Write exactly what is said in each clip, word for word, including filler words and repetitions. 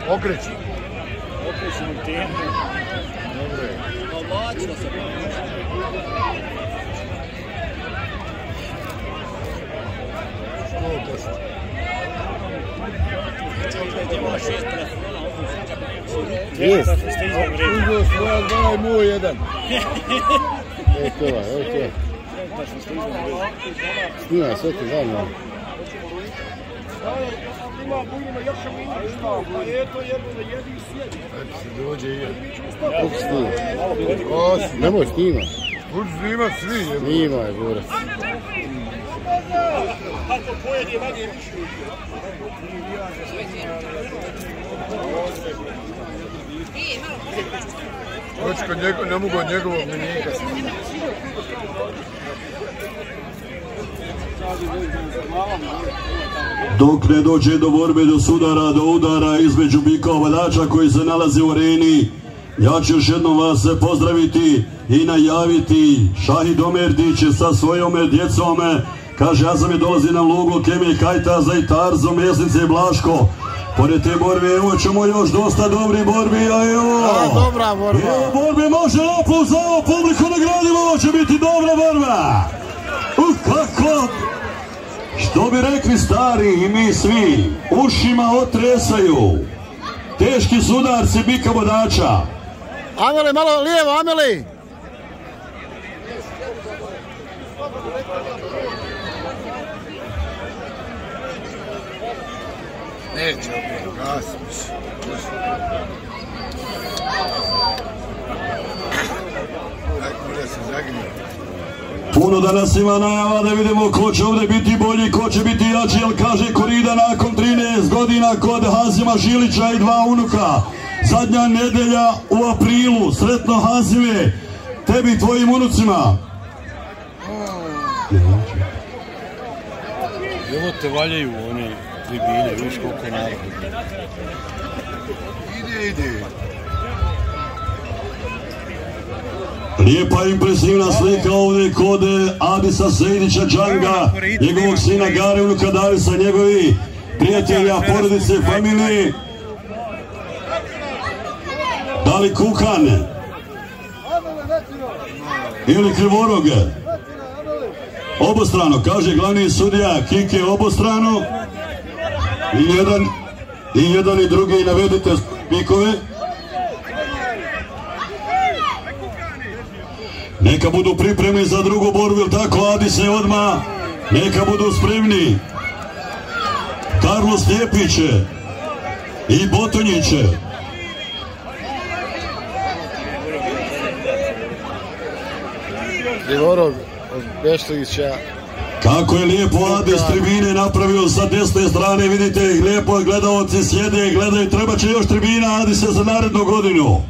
Okreći. Okreći mu temu. Dobre. Ovlačilo se. Što to što? Imamo šest telefona, ovo se Jes. Uzeo svoja dva i moj jedan. Evo to, evo to. Snima sve ti zajedno. Ima bujnima još sam ima što. Pa je to jedno da jedi i sjedi. Eto se dođe i jedi. Kako snima? Nemoj snima. Budu snima svi. Snima je burac. Kako pojedi manje više. Očko ne mogu od njegovog menika snima. Dok ne dođe do borbe, do sudara, do udara između bika ovadača koji se nalazi u areni, ja ću još jednom vas se pozdraviti i najaviti Šahid Omerdić sa svojom djecom. Kaže, ja sam je dolazi na Lugo, Kemije, Kajtaza i Tarzo, Mjesnice i Blaško. Pored te borbe, evo ćemo još dosta dobri borbi, a evo... Dobra borba. Evo borbe, može aplauz za ovo publiku nagradimo, ovo će biti dobra borba. Uh, kako... Što bi rekli stari i mi svi, ušima otresaju. Teški sudarci bika vodača. Ameli, malo lijevo, Ameli! Neće opet, gasmiš. Tako da se zagnije. Puno danas ima najava da vidimo ko će ovdje biti bolji, ko će biti jači, jer kaže Korida nakon trinaest godina kod Hazima Žilića i dva unuka. Zadnja nedelja u aprilu, sretno Hazime, tebi i tvojim unucima. Evo te valjaju one tribine, viš koliko je narod. Ide, ide. Lijepa impresivna slika ovdje kod Adisa Sejdića Džanga, njegovog sina Gare, unuka Davisa, njegovi prijatelja, porodice, familije. Da li Kukan ili Krivoroge? Obostrano, kaže glavni sudija Kike, obostrano. I jedan i jedan i drugi, navedite pikove. Neka budu pripremni za drugu borbu, ili tako, Adise odmah. Neka budu spremni. Karlo Stjepiće i Botonjiće. Krivorog od Bešlića. Kako je lijepo Adis tribine napravio sa desne strane, vidite ih lijepo, gledalci sjede i gledaju, treba će još tribina Adise za narednu godinu.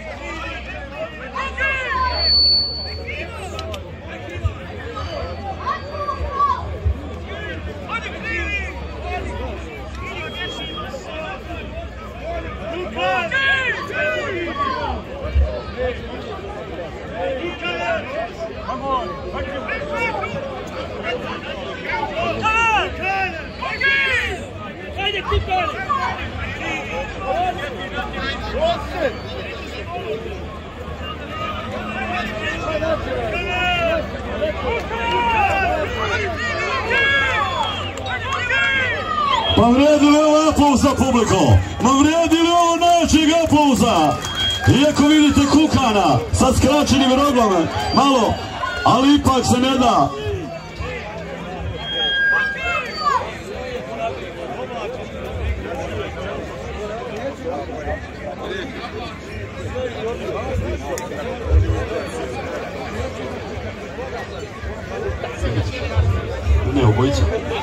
Pa vrijedi li ovo aplauz za publiku? Ma vrijedi li ovo najjačeg aplauza? Iako vidite Kukana sa skraćenim roglama, malo, ali ipak se ne da. Ne, obojica.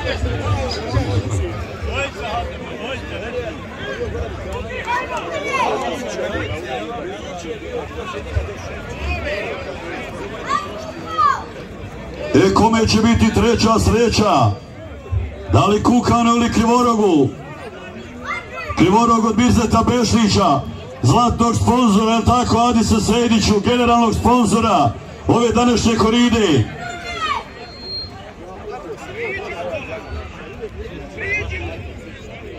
E, kome će biti treća sreća? Da li Kukanu ili Krivorogu? Krivorog od Birzeta Bešlića, zlatnog sponzora, je li tako, Adisa Sejdiću, generalnog sponzora ove današnje koride.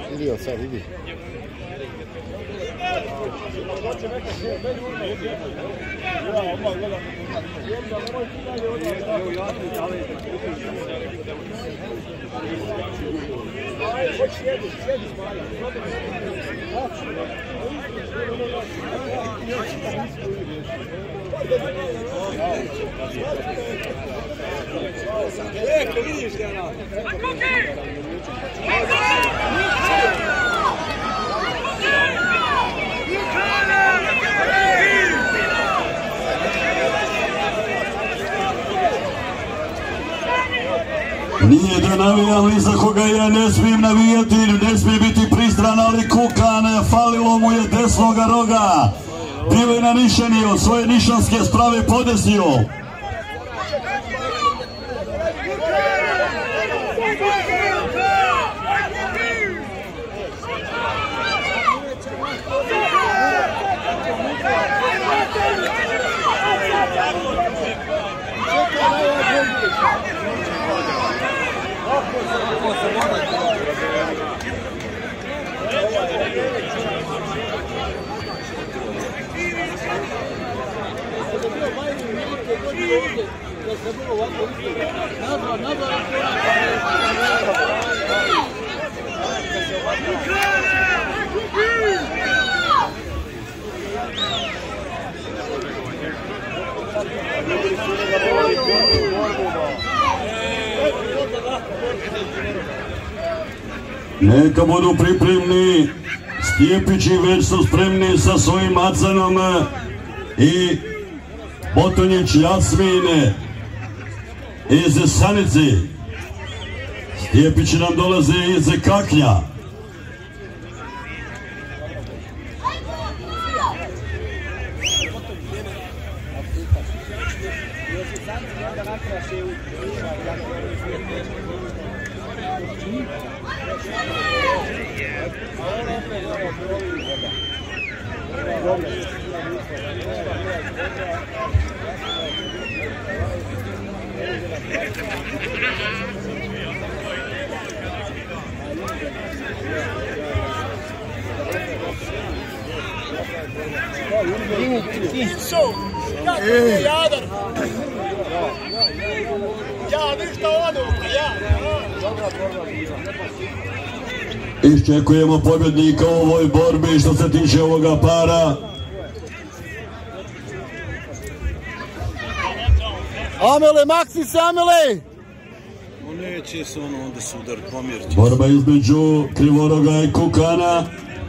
Idi od sad, idi. Eko, vidiš ga na. Nije da navijam ni za koga ja ne smijem navijati, ne smije biti pristran, ali Kukan, falilo mu je desnoga roga. Bio je nanišeni, od svoje nišanske sprave podesio. Neka budu pripremni, Stjepići već su spremni sa svojim macanom i Botonjić Jasmine iz Sanici. Stjepići nam dolaze iz Kaknja. Jadar! Ja, ništa ono, ja! Iščekujemo pobjednika u ovoj borbi što se tiče ovoga para. Amele, makni se, Amele! Neće se ono onda sudar, pomjerit će. Borba između Krivoroga i Kukana.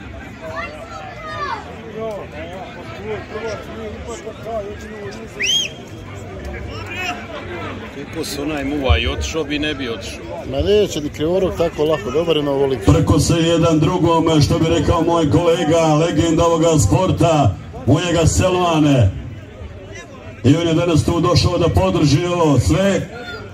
Kako se onaj muva i otišao bi ne bi otišao. Ma neće ni Krivorog tako lako, dobar je na ovoliku. Preko se jedan drugom, što bi rekao moj kolega, legenda ovoga sporta, mojega Selmane. I on je danas tu došao da podrži ovo sve.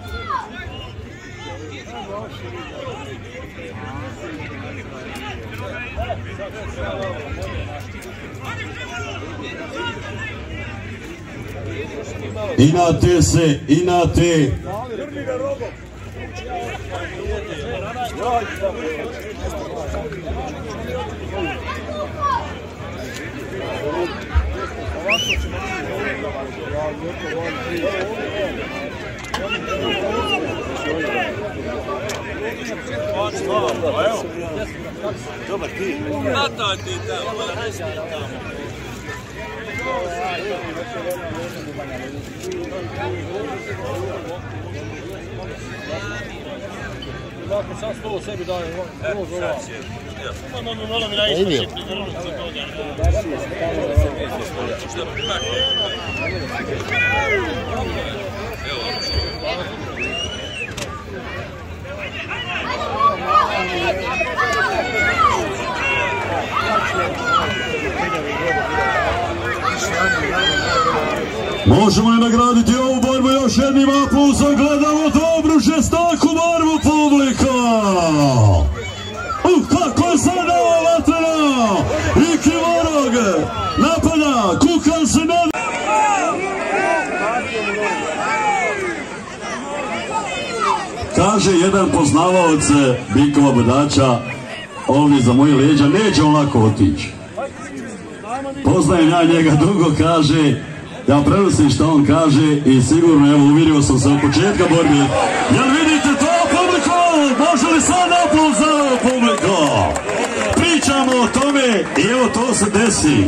Inate se, inate. Dobar ti. Nata ti tamo, ne smije tamo. Dakle, sam stolo sebi daje, ovo zova. Ono, ono, ono mi najviše će pridrnuti za toga. Što bi tako? Evo, možemo li nagraditi ovu borbu još jednim aplausom? Gledamo dobru, žestoku borbu publika. Uh, kako je sada vatrena! I Krivorog napada, Kukan se ne... Kaže jedan poznavaoc Bikova Budača, ovdje za moje leđa, neće on lako otići. Poznajem ja njega dugo, kaže, ja prenosim što on kaže i sigurno, evo, uvjerio sam se od početka borbe. Jel vidite to, publiko? Može li sad aplauz za ovo, publiko? Pričamo o tome i evo to se desi.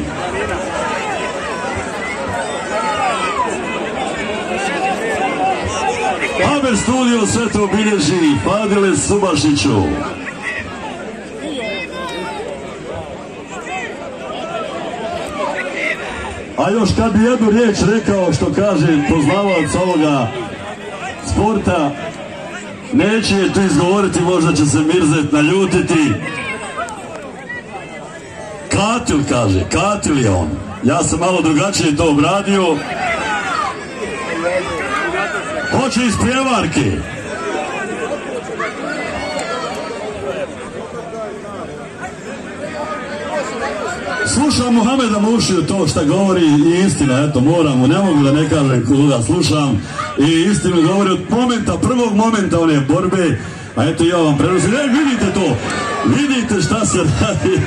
Haber studio sve to obilježi Fadile Subašiću. A još kad bi jednu riječ rekao, što kaže poznavac ovoga sporta, neće je tu izgovoriti, možda će se Mirzet naljutiti. Katil kaže, katil je on. Ja sam malo drugačije to obradio. Hoće iz prijevarke. Slušam Muhameda Mušiju to što govori i istina, eto moram, ne mogu da ne kažem koga slušam i istinu govori od momenta, prvog momenta one borbe, a eto ja vam prenosim, ne vidite to, vidite šta se radi.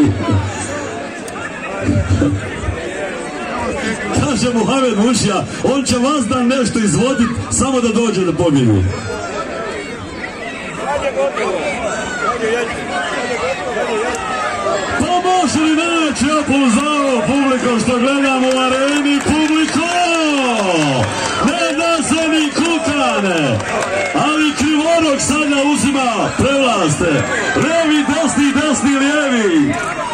Kaže Muhamed Mušija, on će vas dan nešto izvoditi samo da dođe da pobjedi. Pa može li naći aplauz za ovo, publiko, što gledamo u areni, publiko! Ne da se ni kukane, ali Krivorog sada uzima prevlaste. Levi, desni, desni, lijevi.